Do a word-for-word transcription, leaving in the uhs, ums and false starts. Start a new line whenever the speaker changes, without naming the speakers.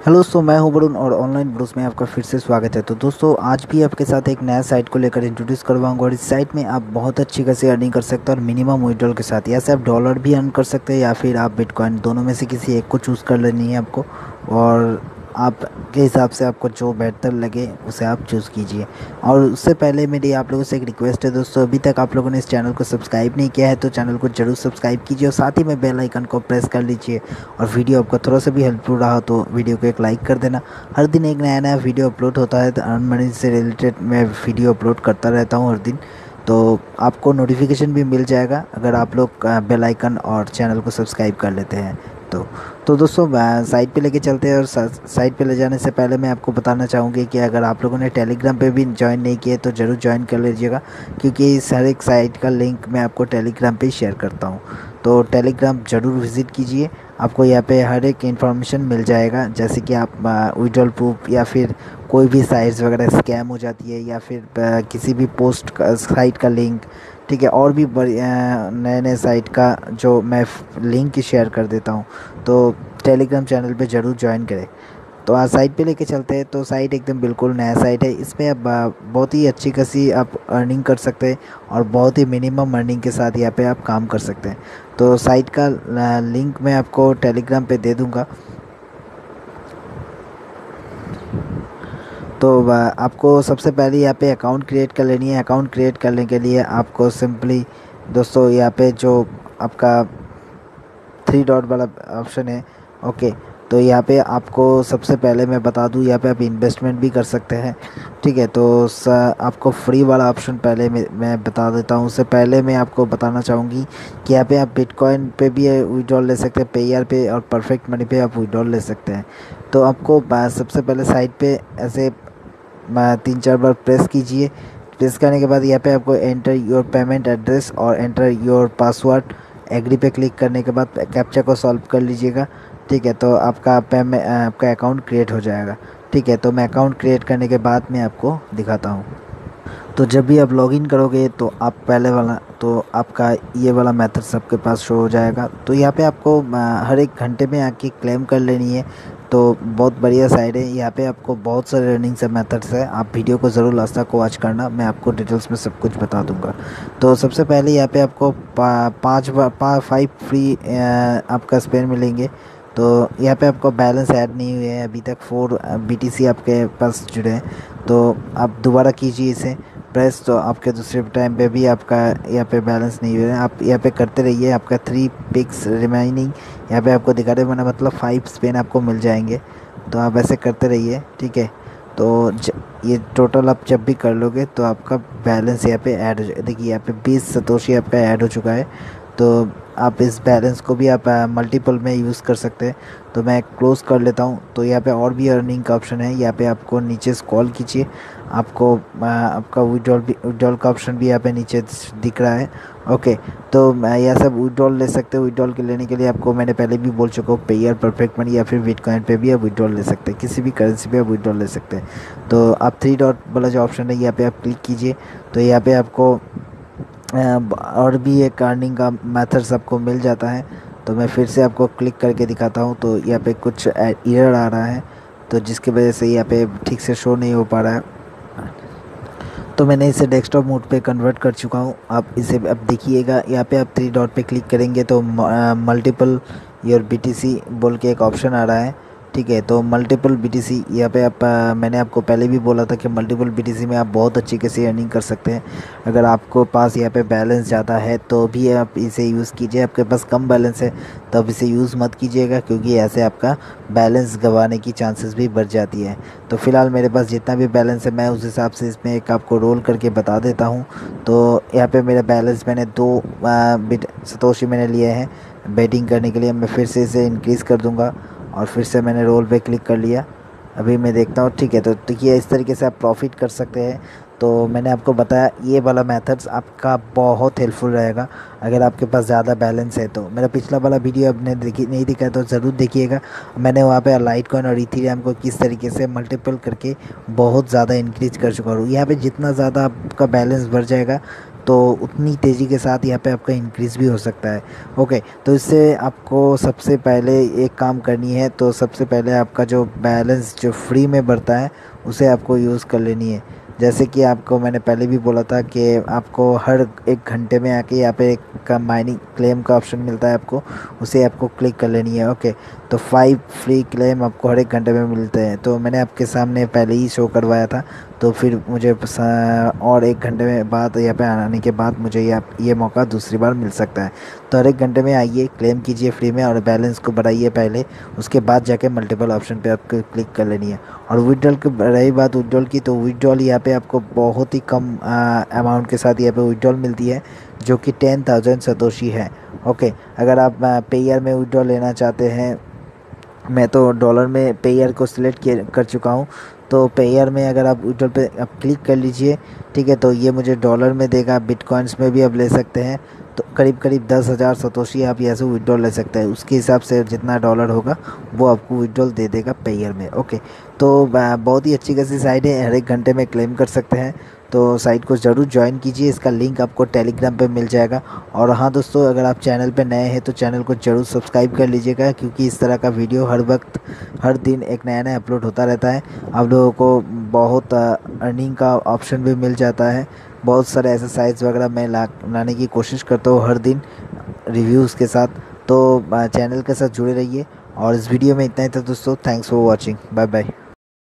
Hello दोस्तों, मैं हूं वरुण और ऑनलाइन ब्रोस में आपका फिर से स्वागत है। तो दोस्तों, आज भी आपके साथ एक नया साइट को लेकर इंट्रोड्यूस करवाऊंगा और इस साइट में आप बहुत अच्छी खासी अर्निंग कर सकते हैं और मिनिमम विड्रॉल के साथ। या से आप डॉलर भी अर्न कर सकते हैं या फिर आप बिटकॉइन, दोनों में से किसी एक को चूज़ कर लेनी है आपको। और आपके हिसाब से आपको जो बेहतर लगे उसे आप चूज़ कीजिए। और उससे पहले मेरी आप लोगों से एक रिक्वेस्ट है दोस्तों, अभी तक आप लोगों ने इस चैनल को सब्सक्राइब नहीं किया है तो चैनल को जरूर सब्सक्राइब कीजिए और साथ ही में बेल आइकन को प्रेस कर लीजिए। और वीडियो आपको थोड़ा सा भी हेल्पफुल रहा तो वीडियो को एक लाइक कर देना। हर दिन एक नया नया वीडियो अपलोड होता है, तो अर्न मनी से रिलेटेड मैं वीडियो अपलोड करता रहता हूँ हर दिन। तो आपको नोटिफिकेशन भी मिल जाएगा अगर आप लोग बेल आइकन और चैनल को सब्सक्राइब कर लेते हैं तो। तो दोस्तों, साइट पे लेके चलते हैं और साइट पे ले जाने से पहले मैं आपको बताना चाहूँगी कि अगर आप लोगों ने टेलीग्राम पे भी ज्वाइन नहीं किए तो ज़रूर ज्वाइन कर लीजिएगा, क्योंकि इस हर एक साइट का लिंक मैं आपको टेलीग्राम पे शेयर करता हूँ। तो टेलीग्राम ज़रूर विज़िट कीजिए, आपको यहाँ पे हर एक इन्फॉर्मेशन मिल जाएगा। जैसे कि आप विड्रॉल प्रूफ या फिर कोई भी साइट्स वगैरह स्कैम हो जाती है या फिर आ, किसी भी पोस्ट का साइट का लिंक, ठीक है, और भी बड़ी नए नए साइट का जो मैं लिंक शेयर कर देता हूँ। तो टेलीग्राम चैनल पे ज़रूर ज्वाइन करें। तो आज साइट पे लेके चलते हैं। तो साइट एकदम बिल्कुल नया साइट है, इसमें आप आ, बहुत ही अच्छी खासी आप अर्निंग कर सकते हैं और बहुत ही मिनिमम अर्निंग के साथ यहाँ पे आप काम कर सकते हैं। तो साइट का लिंक मैं आपको टेलीग्राम पे दे दूँगा। तो आपको सबसे पहले यहाँ पे अकाउंट क्रिएट कर लेनी है। अकाउंट क्रिएट करने के लिए आपको सिंपली दोस्तों यहाँ पे जो आपका थ्री डॉट वाला ऑप्शन है, ओके, तो यहाँ पे आपको सबसे पहले मैं बता दूँ, यहाँ पे आप इन्वेस्टमेंट भी कर सकते हैं, ठीक है। तो स, आपको फ्री वाला ऑप्शन पहले मैं मैं बता देता हूँ। उससे पहले मैं आपको बताना चाहूँगी कि यहाँ पे आप बिटकॉइन पे भी विड्रॉल ले सकते हैं, पेयर पे और परफेक्ट मनी पे आप विड्रॉल ले सकते हैं। तो आपको सबसे पहले साइट पे ऐसे तीन चार बार प्रेस कीजिए। प्रेस करने के बाद यहाँ पे आपको एंटर योर पेमेंट एड्रेस और एंटर योर पासवर्ड, एग्री पे क्लिक करने के बाद कैप्चा को सॉल्व कर लीजिएगा, ठीक है। तो आपका पेमेंट आपका अकाउंट क्रिएट हो जाएगा, ठीक है। तो मैं अकाउंट क्रिएट करने के बाद मैं आपको दिखाता हूँ। तो जब भी आप लॉगिन करोगे तो आप पहले वाला तो आपका ये वाला मेथड सबके पास शो हो जाएगा। तो यहाँ पे आपको हर एक घंटे में आके क्लेम कर लेनी है। तो बहुत बढ़िया साइट है, यहाँ पे आपको बहुत सारे रनिंग से मेथड्स है। आप वीडियो को ज़रूर लास्ट तक वॉच करना, मैं आपको डिटेल्स में सब कुछ बता दूंगा। तो सबसे पहले यहाँ पे आपको पा, पाँच पा, फाइव फ्री आपका स्पेन मिलेंगे। तो यहाँ पे आपको बैलेंस ऐड नहीं हुए हैं अभी तक, फोर बीटीसी आपके पास जुड़े हैं। तो आप दोबारा कीजिए इसे प्रेस, तो आपके दूसरे टाइम पे भी आपका यहाँ पे बैलेंस नहीं हुआ है। आप यहाँ पे करते रहिए, आपका थ्री पिक्स रिमाइनिंग यहाँ पे आपको दिखा रहे बना, मतलब फाइव स्पेन आपको मिल जाएंगे। तो आप ऐसे करते रहिए, ठीक है। तो ज, ये टोटल आप जब भी कर लोगे तो आपका बैलेंस यहाँ पे ऐड हो जाएगा। देखिए यहाँ पे बीस सतोशी आपका ऐड हो चुका है। तो आप इस बैलेंस को भी आप मल्टीपल में यूज़ कर सकते हैं। तो मैं क्लोज़ कर लेता हूँ। तो यहाँ पे और भी अर्निंग का ऑप्शन है, यहाँ पे आपको नीचे स्क्रॉल कीजिए, आपको आ, आपका विड्रॉल भी विड्रॉल का ऑप्शन भी यहाँ पे नीचे दिख रहा है, ओके। तो यह सब विड्रॉल ले सकते हो। विड्रॉल के लेने के लिए आपको मैंने पहले भी बोल चुका हूँ, पेयर, परफेक्ट मनी या फिर बिटकॉइन पे भी आप विड्रॉल ले सकते हैं, किसी भी करेंसी पे आप विड्रॉल ले सकते हैं। तो आप थ्री डॉट वाला जो ऑप्शन है यहाँ पे आप क्लिक कीजिए। तो यहाँ पे आपको और भी एक अर्निंग का मेथड सबको मिल जाता है। तो मैं फिर से आपको क्लिक करके दिखाता हूँ। तो यहाँ पे कुछ एरर आ रहा है, तो जिसकी वजह से यहाँ पे ठीक से शो नहीं हो पा रहा है। तो मैंने इसे डेस्कटॉप मोड पे कन्वर्ट कर चुका हूँ। आप इसे अब देखिएगा, यहाँ पे आप थ्री डॉट पे क्लिक करेंगे तो मल्टीपल योर बीटीसी बोल के एक ऑप्शन आ रहा है, ठीक है। तो मल्टीपल बीटीसी यहाँ पे आप आ, मैंने आपको पहले भी बोला था कि मल्टीपल बीटीसी में आप बहुत अच्छी कैसे अर्निंग कर सकते हैं। अगर आपको पास यहाँ पे बैलेंस ज़्यादा है तो भी आप इसे यूज़ कीजिए, आपके पास कम बैलेंस है तो आप इसे यूज़ मत कीजिएगा, क्योंकि ऐसे आपका बैलेंस गंवाने की चांसेस भी बढ़ जाती है। तो फ़िलहाल मेरे पास जितना भी बैलेंस है मैं उस हिसाब से इसमें एक आपको रोल करके बता देता हूँ। तो यहाँ पे मेरा बैलेंस मैंने दो बिट सतोशी मैंने लिए हैं बेटिंग करने के लिए। मैं फिर से इसे इंक्रीज़ कर दूँगा और फिर से मैंने रोल पे क्लिक कर लिया। अभी मैं देखता हूँ, ठीक है। तो देखिए इस तरीके से आप प्रॉफिट कर सकते हैं। तो मैंने आपको बताया ये वाला मेथड्स आपका बहुत हेल्पफुल रहेगा अगर आपके पास ज़्यादा बैलेंस है। तो मेरा पिछला वाला वीडियो आपने देखी नहीं दिखा है तो ज़रूर देखिएगा। मैंने वहाँ पे लाइट कॉइन और इथेरियम को किस तरीके से मल्टीपल करके बहुत ज़्यादा इंक्रीज कर चुका हूँ। यहाँ पे जितना ज़्यादा आपका बैलेंस बढ़ जाएगा तो उतनी तेज़ी के साथ यहाँ पे आपका इंक्रीज़ भी हो सकता है। ओके, तो इससे आपको सबसे पहले एक काम करनी है, तो सबसे पहले आपका जो बैलेंस जो फ्री में बढ़ता है उसे आपको यूज़ कर लेनी है। जैसे कि आपको मैंने पहले भी बोला था कि आपको हर एक घंटे में आके यहाँ पे एक माइनिंग क्लेम का ऑप्शन मिलता है आपको, उसे आपको क्लिक कर लेनी है। ओके, तो फाइव फ्री क्लेम आपको हर एक घंटे में मिलते हैं, तो मैंने आपके सामने पहले ही शो करवाया था। तो फिर मुझे और एक घंटे में बाद यहाँ पे आने के बाद मुझे ये ये मौका दूसरी बार मिल सकता है। तो हर एक घंटे में आइए, क्लेम कीजिए फ्री में और बैलेंस को बढ़ाइए पहले, उसके बाद जाके मल्टीपल ऑप्शन पे आपको क्लिक कर लेनी है। और विड्रॉल की रही बात विड्रॉल की, तो विड्रॉल यहाँ पे आपको बहुत ही कम अमाउंट के साथ यहाँ पे विड्रॉल मिलती है, जो कि टेन थाउजेंड सतोशी है। ओके, अगर आप पेयर में विड्रॉल लेना चाहते हैं, मैं तो डॉलर में पेयर को सिलेक्ट किए कर चुका हूँ, तो पेयर में अगर आप विड्रॉल पे आप क्लिक कर लीजिए, ठीक है, तो ये मुझे डॉलर में देगा। बिटकॉइंस में भी आप ले सकते हैं, तो करीब करीब दस हज़ार सतोशी आप यहाँ से विड्रॉल ले सकते हैं। उसके हिसाब से जितना डॉलर होगा वो आपको विड्रॉल दे देगा पेयर में। ओके, तो बहुत ही अच्छी खासी साइट है, हर एक घंटे में क्लेम कर सकते हैं, तो साइट को ज़रूर ज्वाइन कीजिए। इसका लिंक आपको टेलीग्राम पे मिल जाएगा। और हाँ दोस्तों, अगर आप चैनल पे नए हैं तो चैनल को ज़रूर सब्सक्राइब कर लीजिएगा, क्योंकि इस तरह का वीडियो हर वक्त हर दिन एक नया नया अपलोड होता रहता है। आप लोगों को बहुत अर्निंग का ऑप्शन भी मिल जाता है। बहुत सारे ऐसे साइट्स वगैरह मैं ला लाने की कोशिश करता हूँ हर दिन रिव्यूज़ के साथ। तो चैनल के साथ जुड़े रहिए। और इस वीडियो में इतना ही था दोस्तों। Thanks for watching, bye bye.